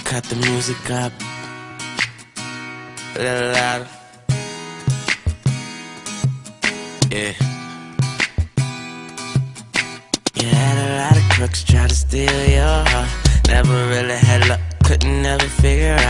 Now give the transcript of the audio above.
cut the music up a little louder. Yeah. You had a lot of crooks try to steal your heart. Never really had luck, couldn't never figure